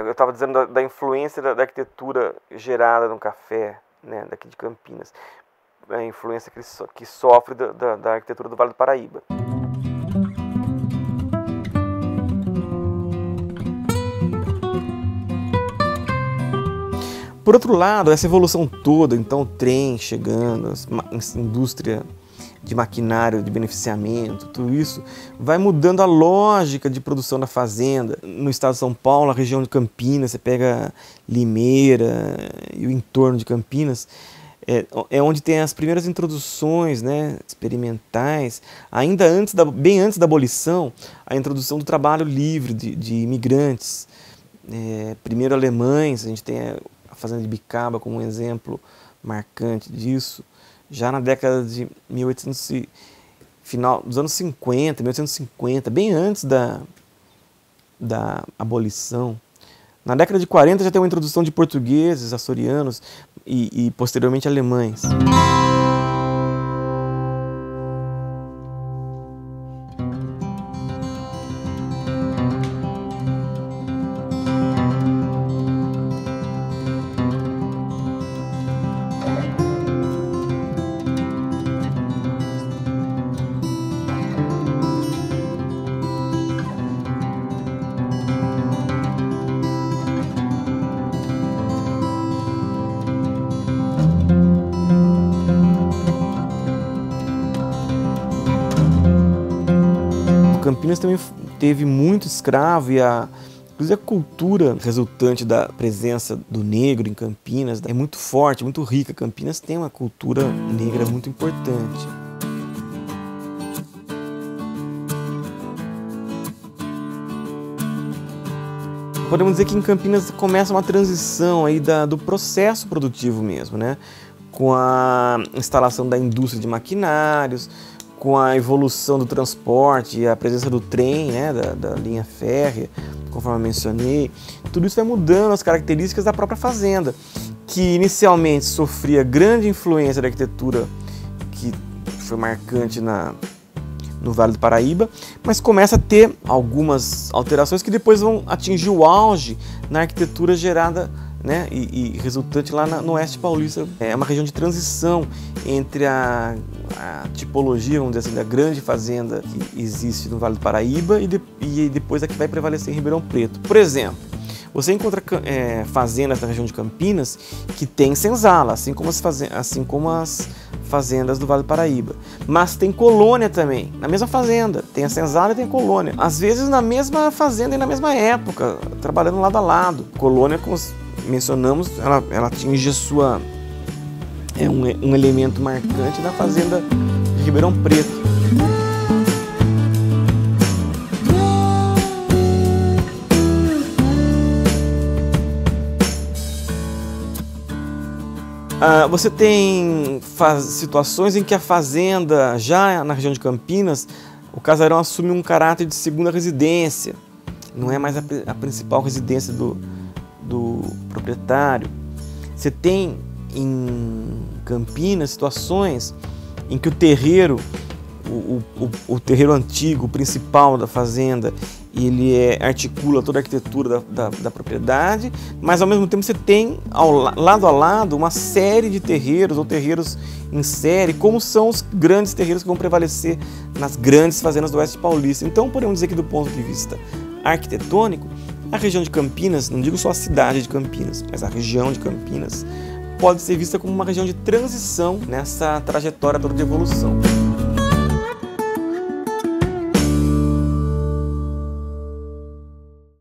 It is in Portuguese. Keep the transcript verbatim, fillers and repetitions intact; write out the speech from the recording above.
Eu estava dizendo da, da influência da, da arquitetura gerada no café, né, daqui de Campinas, a influência que, so, que sofre da, da, da arquitetura do Vale do Paraíba. Por outro lado, essa evolução toda, então o trem chegando, a indústria de maquinário, de beneficiamento, tudo isso vai mudando a lógica de produção da fazenda. No estado de São Paulo, a região de Campinas, você pega Limeira e o entorno de Campinas, é, é onde tem as primeiras introduções, né, experimentais, ainda antes da, bem antes da abolição, a introdução do trabalho livre de, de imigrantes. É, primeiro alemães, a gente tem a fazenda de Bicaba como um exemplo marcante disso. Já na década de mil e oitocentos, final dos anos cinquenta, mil oitocentos e cinquenta, bem antes da, da abolição. Na década de quarenta já tem uma introdução de portugueses, açorianos e, e posteriormente alemães. Campinas também teve muito escravo e a, inclusive a cultura resultante da presença do negro em Campinas é muito forte, muito rica. Campinas tem uma cultura negra muito importante. Podemos dizer que em Campinas começa uma transição aí da, do processo produtivo mesmo, né? Com a instalação da indústria de maquinários, com a evolução do transporte e a presença do trem, né, da, da linha férrea, conforme eu mencionei, tudo isso vai mudando as características da própria fazenda, que inicialmente sofria grande influência da arquitetura que foi marcante na, no Vale do Paraíba, mas começa a ter algumas alterações que depois vão atingir o auge na arquitetura gerada, né, e, e resultante lá na, no Oeste Paulista. É uma região de transição entre a, a tipologia, vamos dizer assim, da grande fazenda que existe no Vale do Paraíba e, de, e depois a que vai prevalecer em Ribeirão Preto. Por exemplo, você encontra é, fazendas na região de Campinas que tem senzala, assim como, as fazendas, assim como as fazendas do Vale do Paraíba. Mas tem colônia também, na mesma fazenda. Tem a senzala e tem a colônia. Às vezes na mesma fazenda e na mesma época, trabalhando lado a lado. Colônia, como mencionamos, ela, ela atinge a sua... é um, um elemento marcante da fazenda de Ribeirão Preto. Ah, você tem situações em que a fazenda, já na região de Campinas, o casarão assume um caráter de segunda residência. Não é mais a, a principal residência do, do proprietário. Você tem em Campinas situações em que o terreiro, o, o, o terreiro antigo, o principal da fazenda, ele é, articula toda a arquitetura da, da, da propriedade, mas ao mesmo tempo você tem ao, lado a lado uma série de terreiros ou terreiros em série, como são os grandes terreiros que vão prevalecer nas grandes fazendas do Oeste Paulista. Então podemos dizer que do ponto de vista arquitetônico, a região de Campinas, não digo só a cidade de Campinas, mas a região de Campinas, pode ser vista como uma região de transição nessa trajetória de evolução.